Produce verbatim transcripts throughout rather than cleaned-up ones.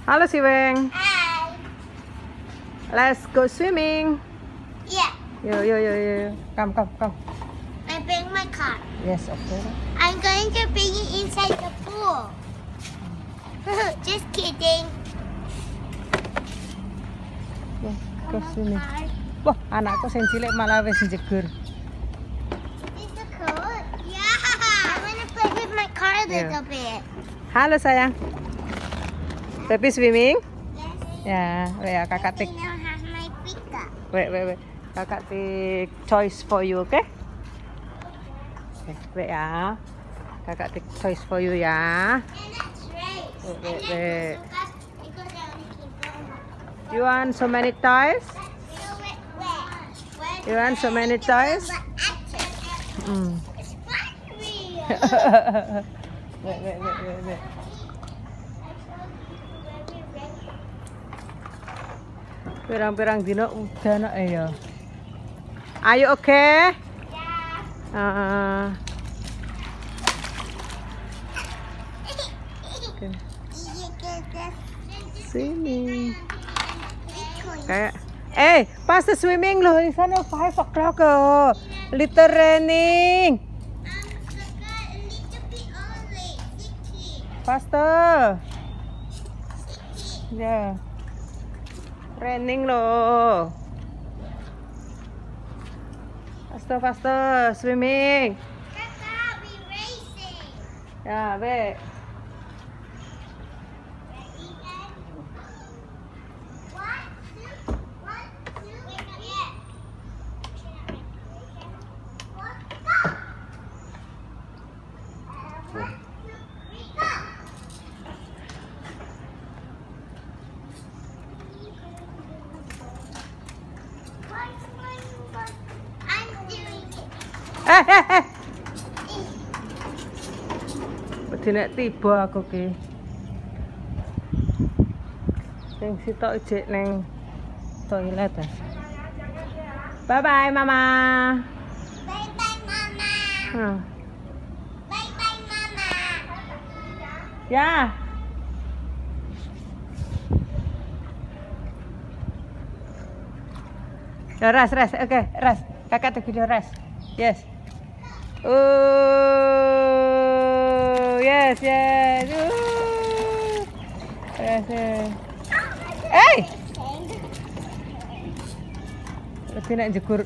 Halo Siweng. Hi. Let's go swimming. Yeah. Yo yo yo yo. Come come come. I bring my car. Yes, okay. I'm going to bring it inside the pool. Just kidding. Go, go Come on, swimming. car. Wah, anakku sing cilik malah wis jegur. Is it cool? Yeah. I want to play with my car a Yeah. little bit. Halo sayang. Tapi swimming? Yes. Ya, ya kakak tik. I now have my pika. Wait, wait, wait. Kakak tik choice for you, oke? Okay? Oke, wait ya. Kakak tik choice for you ya. And that's right. Wait, And wait, then wait. it goes- it goes down, it keeps going. You want so many toys? So wait, wait. Where You want so many toys? But actually, Hmm. it's fun real. Wait, wait, wait, wait, wait. Pirang-pirang dino udah nak ya. Ayo oke? Okay? Uh, okay. Swimming. Kayak eh, pas swimming loh di sana five o'clock oh. Little raining. Faster. Ya. Yeah. Raining loh. Faster, faster, swimming. Ya, be. Eh, eh, eh. Wedi nek tiba aku ki. Sing sitok ijek neng toilet ah. Bye bye mama. Bye bye mama. Hmm. Bye bye mama. Ya. Ya res res, oke res. Kakak tuh video res. Yes. Oh, yes, yes. Uh. Yes, yes. Hey! Lebih nak jegur.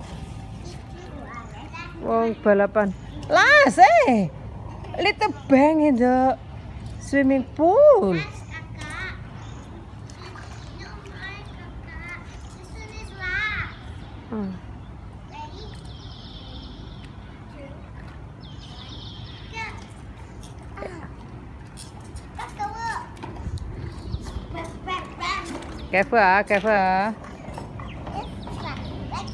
Wong balapan. Las, eh. Little bang in the swimming pool. Kakak. No, my kakak. This one is last. Hmm. Ready? Two. Go. Ah. Let's go up. Bam, bam, bam. Careful ah, careful ah. It's fun. Let's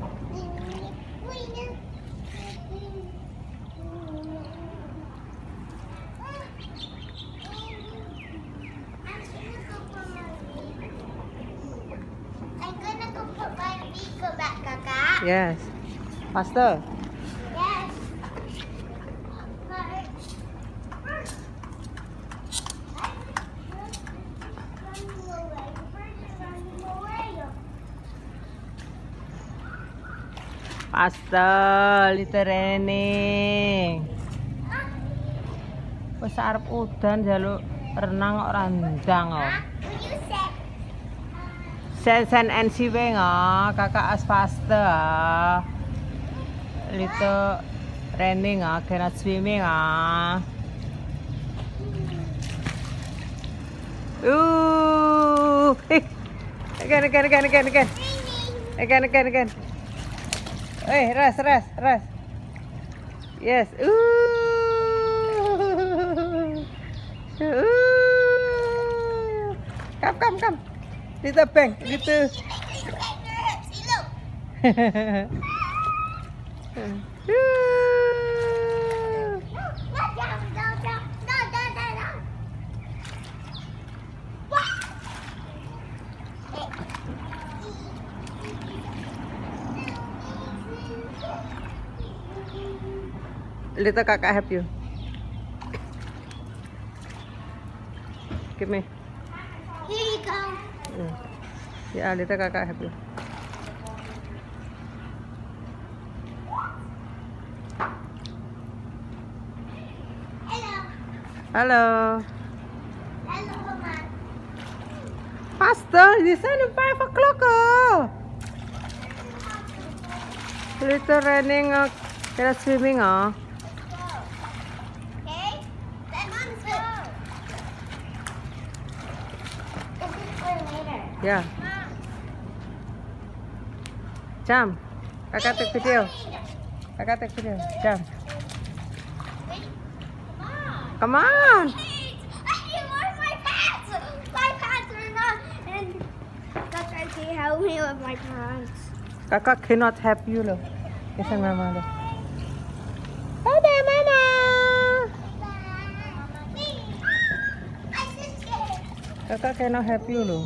win. I'm gonna go put my beaker back, Kakak. Yes. Faster. Yes. Faster, little raining. Wis arep udan jaluk renang kok randang oh. Sen sen and siweng oh, kakak as faster ah. Little raining ah, cannot swimming ah. Ooh, again again again again again again again again. Eh, res res res. Yes. Ooh. Ooh. Come come come. Little bang, little. Little kakak help you. Give me. Here you go. Hmm. Ya, lihat kakak happy. Hello. Halo. Hello, Mama. Faster, this is five o'clock. Oh. Little running, uh, kira swimming, oh. Okay? Then Mom's go. This is for later. Ya, Mom. jam. Kakak take video. Kakak take video. Jam. Wait. Come on. Come on. Where's my pants? My pants are not. And that's right. See how me with my pants. Kakak cannot help you loh. Kesan mama loh. Bye mama. Kakak cannot help you loh.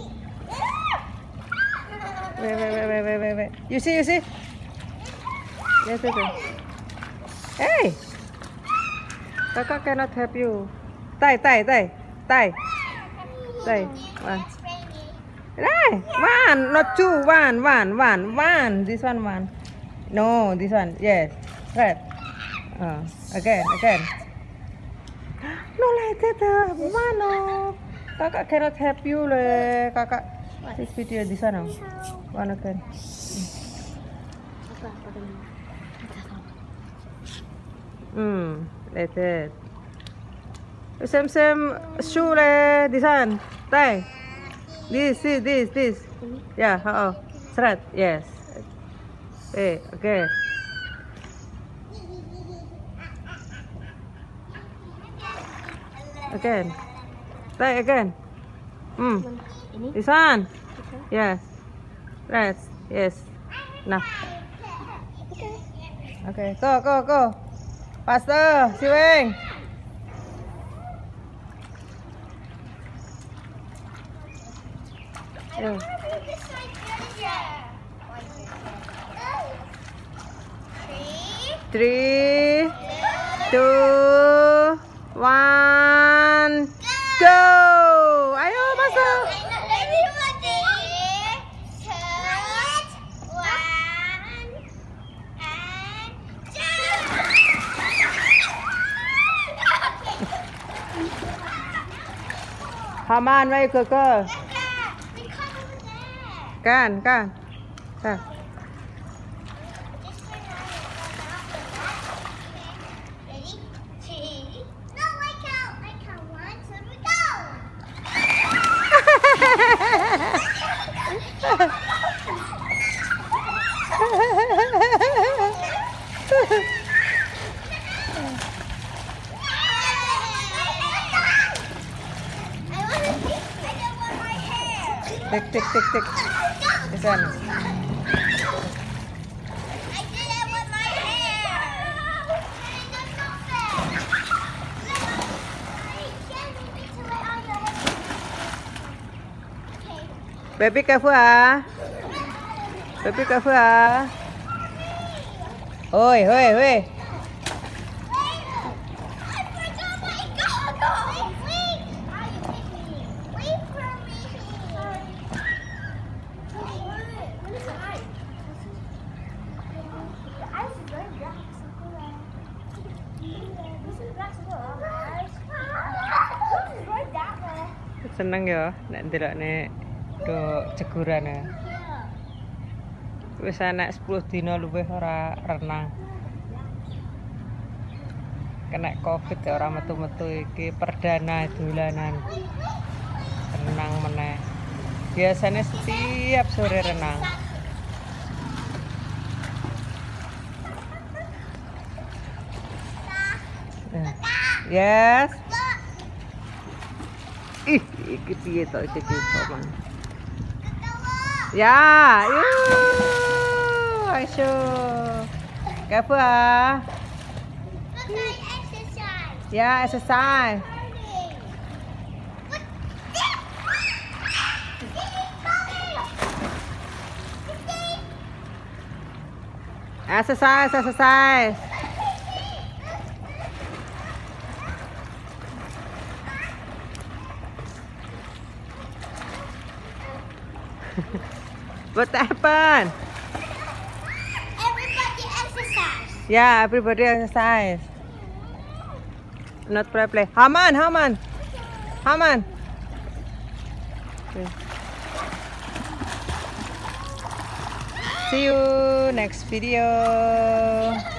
Wait, wait, wait, wait, wait, wait, wait. You see, you see? Yes, yes, yes. Hey! Kakak cannot help you. Tai, tai, tai, tai. Tai. One. Right. One, not two. One, one, one, one. This one, one. No, this one. Yes. Right. Uh, again, again. No, like that. Uh, one, no. Kakak cannot help you le. Kakak. This video di sana. One again. Hmm. Like that. Same, same shoe le. Di sana. Tai. This, this, this, this. Yeah, oh, seret, yes. Eh, okay. Again. Try again. Hmm. This one. Yes. Right. Yes. Nah. Okay. Go, go, go. Faster, Siweng. Yeah. Three, two, one, go! Ayo masuk. Haman vậy cơ cơ. Can, can. Can. Tik tik tik tik. Di sana. Baby careful ah. Baby careful ah. Oi, oi, oi. Seneng ya nek ndelokne do ceguran ya. Wis anak sepuluh dina luwih ora renang. Kena Covid ya ora metu-metu iki perdana dolanan. Renang meneh. Biasanya setiap sore renang. Yes. Ih, iki piye to iki Paman. Ya, yuk. Ayo. Careful ah. Ya, exercise. Exercise, exercise. What happened? Everybody exercise. Yeah, everybody exercise. Not play play. Haman, Haman, Haman. Okay. See you next video.